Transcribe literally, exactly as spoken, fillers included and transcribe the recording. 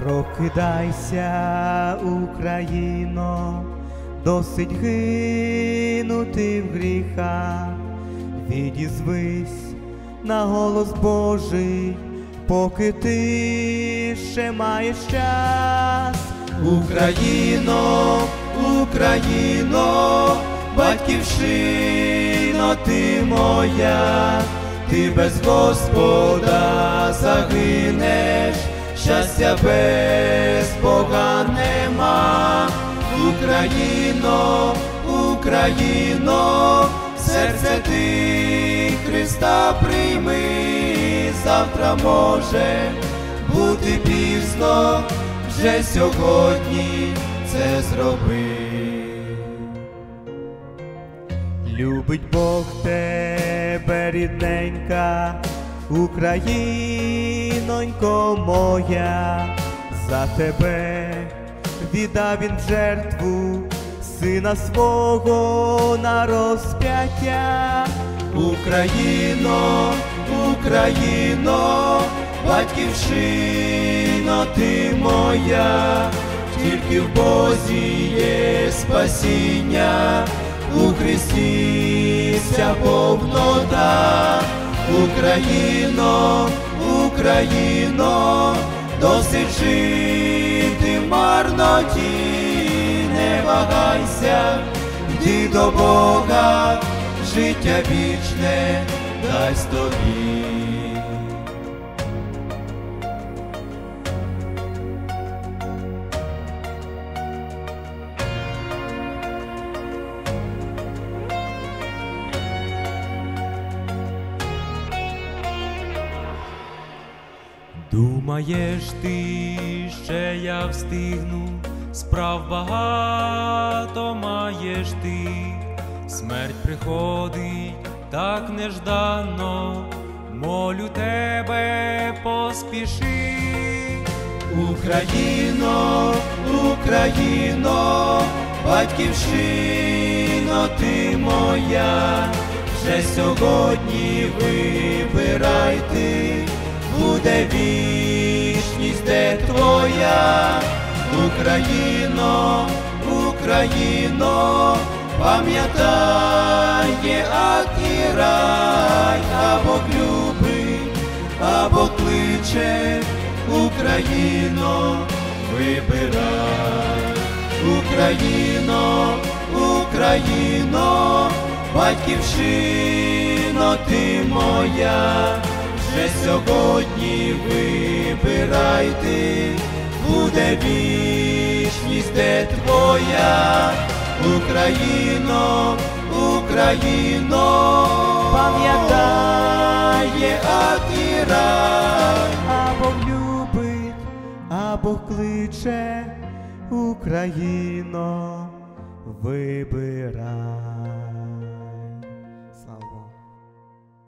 Прокидайся, Україно, досить гинути в гріхах, відізвись на голос Божий, поки ти ще маєш час. Україно, Україно, батьківщино ти моя, ти без Господа загинеш, щастя без Бога нема. Україно, Україно, серце ти Христа прийми, завтра може бути пізно, вже сьогодні це зроби. Любить Бог тебе, рідненька, Українонько моя, за тебе віддав він жертву сина свого на розп'яття. Україно, Україно, батьківщино ти моя, тільки в Бозі є спасіння, у Христі вся повнота. Україно, Україно, досить жити в марноті, не вагайся, йди до Бога, життя вічне дасть тобі. Думаєш ти, ще я встигну, справ багато маєш ти, смерть приходить так нежданно, молю тебе, поспіши. Україно, Україно, батьківщино ти моя, вже сьогодні вибирай ти, буде вічність, де твоя. Україно, Україно, пам'ятай, ад і рай, або любить, або кличе. Україно, вибирай. Україно, Україно, батьківщино ти моя, вже сьогодні вибирай ти, буде вічність, де твоя. Україно, Україно, пам'ятай, ад і рай, або любить, або кличе. Україно, вибирай.